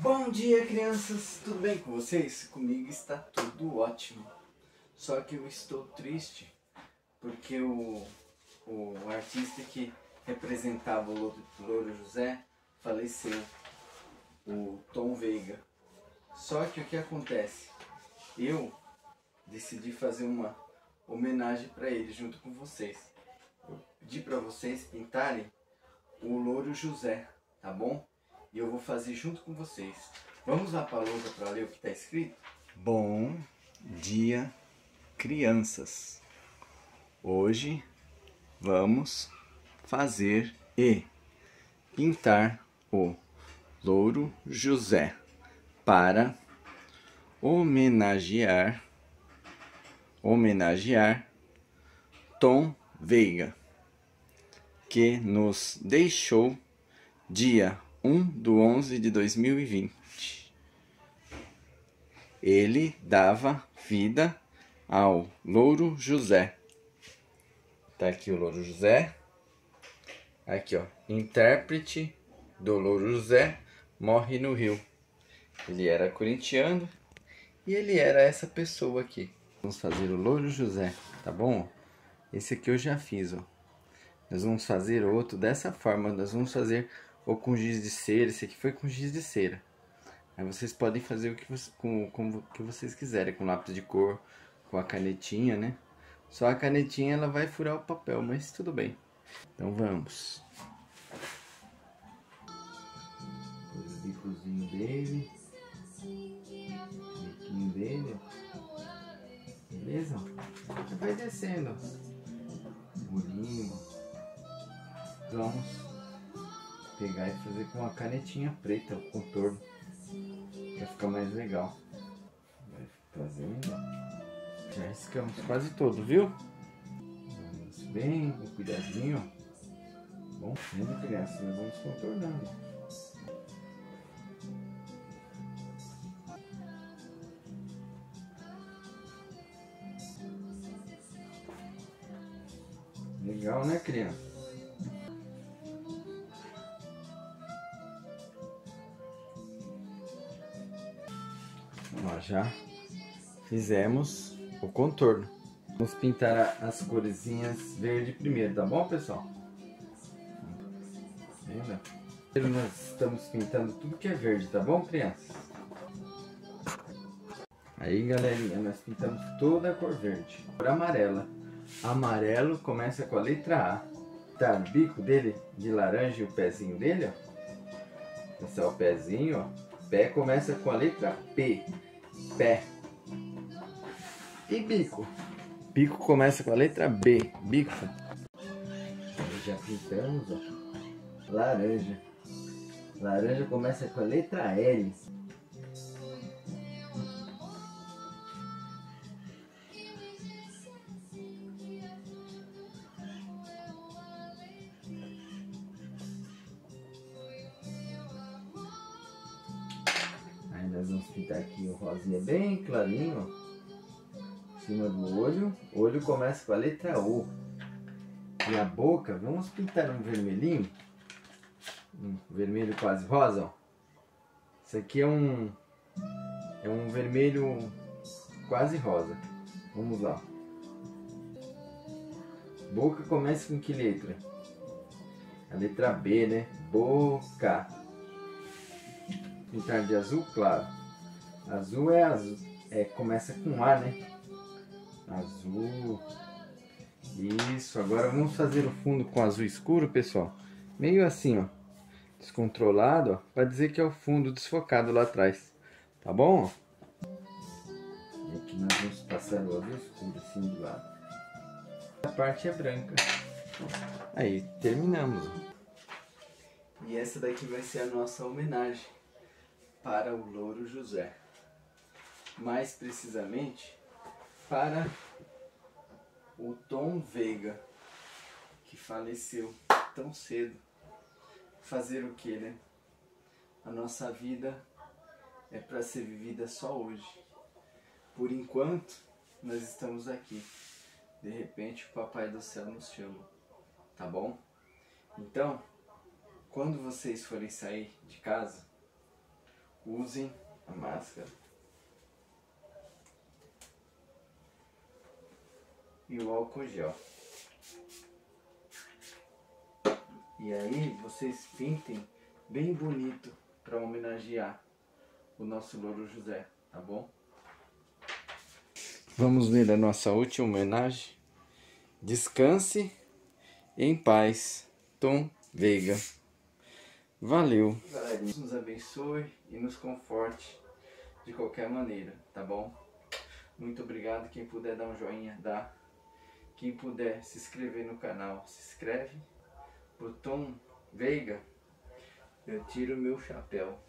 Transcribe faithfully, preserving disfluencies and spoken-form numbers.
Bom dia, crianças! Tudo bem com vocês? Comigo está tudo ótimo. Só que eu estou triste porque o, o artista que representava o Louro José faleceu, o Tom Veiga. Só que o que acontece? Eu decidi fazer uma homenagem para ele junto com vocês. Eu pedi para vocês pintarem o Louro José, tá bom? E eu vou fazer junto com vocês. Vamos lá para a lousa para ler o que está escrito? Bom dia, crianças. Hoje vamos fazer e pintar o Louro José para homenagear homenagear Tom Veiga, que nos deixou dia um do onze de dois mil e vinte. Ele dava vida ao Louro José. Tá aqui o Louro José. Aqui, ó. Intérprete do Louro José morre no Rio. Ele era corintiano e ele era essa pessoa aqui. Vamos fazer o Louro José, tá bom? Esse aqui eu já fiz, ó. Nós vamos fazer outro dessa forma. Nós vamos fazer ou com giz de cera. Esse aqui foi com giz de cera. Aí vocês podem fazer o que, você, com, com o que vocês quiserem. Com lápis de cor, com a canetinha, né? Só a canetinha ela vai furar o papel, mas tudo bem. Então vamos. Pôs o bicozinho dele. O biquinho dele. Beleza? Vai descendo. Bolinho. Vamos pegar e fazer com uma canetinha preta o contorno, para ficar mais legal. Vai fazendo. Já riscamos quase todo, viu? Vamos bem, com cuidadinho. Bom, vendo, criança, nós vamos contornando. Legal, né, criança? Ó, já fizemos o contorno. Vamos pintar as coresinhas verde primeiro, tá bom, pessoal? Vendo? Primeiro nós estamos pintando tudo que é verde, tá bom, crianças? Aí, galerinha, nós pintamos toda a cor verde. Cor amarela. Amarelo começa com a letra A. Tá, o bico dele de laranja e o pezinho dele, ó. Esse é o pezinho, ó. Pé começa com a letra P. Pé. E bico? Bico começa com a letra B. Bico. Já pintamos, ó. Laranja. Laranja começa com a letra L. Aí nós vamos pintar aqui o rosinha bem clarinho, ó. Em cima do olho. O olho começa com a letra O. E a boca, vamos pintar um vermelhinho. Um vermelho quase rosa, ó. Isso aqui é um é um vermelho quase rosa. Vamos lá. Boca começa com que letra? A letra B, né? Boca. Pintar de azul claro. Azul é azul, é começa com A, né? Azul. Isso. Agora vamos fazer o fundo com azul escuro, pessoal. Meio assim, ó. Descontrolado, ó. Para dizer que é o fundo desfocado lá atrás. Tá bom? E aqui nós vamos passar o azul escuro assim do lado. A parte é branca. Aí, terminamos. E essa daqui vai ser a nossa homenagem para o Louro José. Mais precisamente para o Tom Veiga, que faleceu tão cedo. Fazer o que, né? A nossa vida é para ser vivida só hoje. Por enquanto, nós estamos aqui. De repente, o Papai do Céu nos chama. Tá bom? Então, quando vocês forem sair de casa, usem a máscara. E o álcool gel. E aí vocês pintem bem bonito para homenagear o nosso Louro José, tá bom? Vamos ver a nossa última homenagem. Descanse em paz, Tom Veiga. Valeu. Galera, Deus nos abençoe e nos conforte de qualquer maneira, tá bom? Muito obrigado. Quem puder dar um joinha, dá. Quem puder se inscrever no canal, se inscreve. Pro Tom Veiga, eu tiro o meu chapéu.